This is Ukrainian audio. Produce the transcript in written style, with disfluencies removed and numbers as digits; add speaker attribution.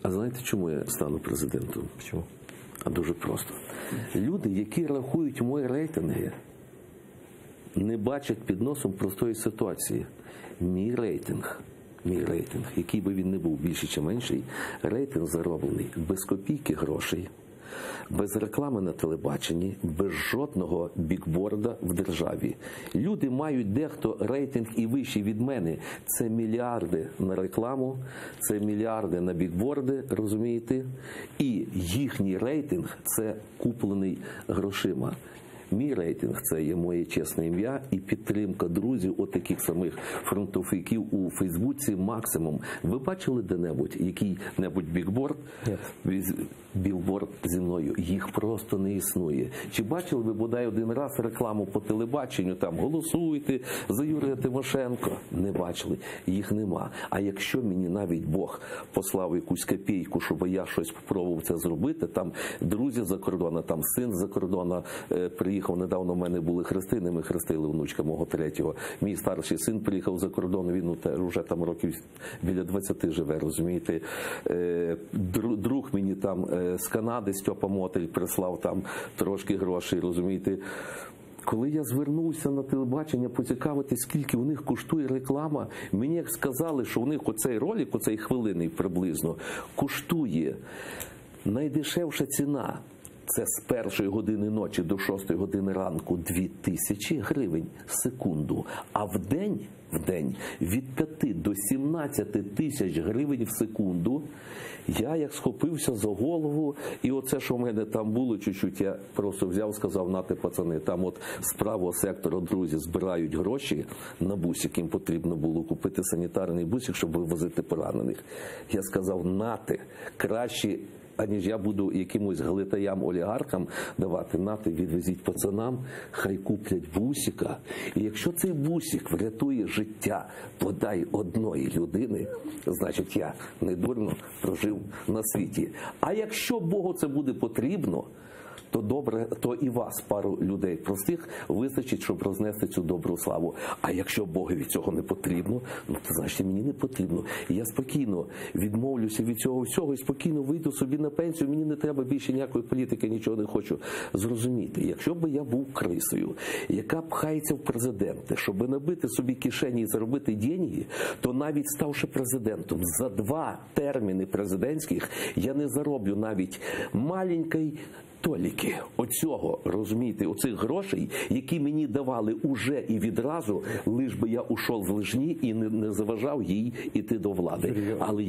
Speaker 1: А знаєте, чому я стану президентом?
Speaker 2: Чому?
Speaker 1: А дуже просто. Люди, які рахують мої рейтинги, не бачать під носом простої ситуації. Мій рейтинг, який би він не був більший чи менший, рейтинг зароблений без копійки грошей, без реклами на телебаченні, без жодного бікборда в державі. Люди мають дехто рейтинг і вищий від мене. Це мільярди на рекламу, це мільярди на бікборди, розумієте? І їхній рейтинг – це куплений грошима. Мій рейтинг – це є моє чесне ім'я і підтримка друзів, от таких самих фронтовиків у Фейсбуці максимум. Ви бачили де-небудь який-небудь бікборд? Білборд зі мною? Їх просто не існує. Чи бачили ви бодай один раз рекламу по телебаченню, там голосуйте за Юрія Тимошенко? Не бачили. Їх нема. А якщо мені навіть Бог послав якусь копійку, щоб я щось спробував це зробити, там друзі за кордону, там син за кордону приїхав, недавно в мене були хрестини, ми хрестили внучка мого третього. Мій старший син приїхав за кордон, він вже там років біля 20 живе, розумієте. Друг мені там з Канади, Стьопа Мотель, прислав там трошки грошей, розумієте. Коли я звернувся на телебачення поцікавити, скільки у них коштує реклама, мені як сказали, що у них оцей ролик, оцей хвилинний приблизно, коштує найдешевша ціна. Це з 1 години ночі до 6 години ранку 2000 гривень секунду. А в день від 5 до 17 тисяч гривень в секунду. Я як схопився за голову, і оце, що в мене там було чуть-чуть, я просто взяв, сказав: нате, пацани, там от з правого сектора друзі збирають гроші на бусик, їм потрібно було купити санітарний бусик, щоб вивозити поранених. Я сказав: нате, краще, аніж я буду якимось глитаям-олігархам давати, нате, відвезіть пацанам, хай куплять бусика. І якщо цей бусик врятує життя бодай одної людини, значить я не дурно прожив на світі. А якщо Богу це буде потрібно, то добре, то і вас, пару людей простих, вистачить, щоб рознести цю добру славу. А якщо Богові цього не потрібно, то значить мені не потрібно. І я спокійно відмовлюся від цього всього і спокійно вийду собі на пенсію. Мені не треба більше ніякої політики, нічого не хочу зрозуміти. Якщо б я був крисою, яка пхається в президенти, щоб набити собі кишені і заробити деньги, то навіть ставши президентом, за 2 терміни президентських я не зароблю навіть маленький толіки оцього, розумієте, оцих грошей, які мені давали уже і відразу, лиш би я ушов з лижні і не заважав їй іти до влади. Але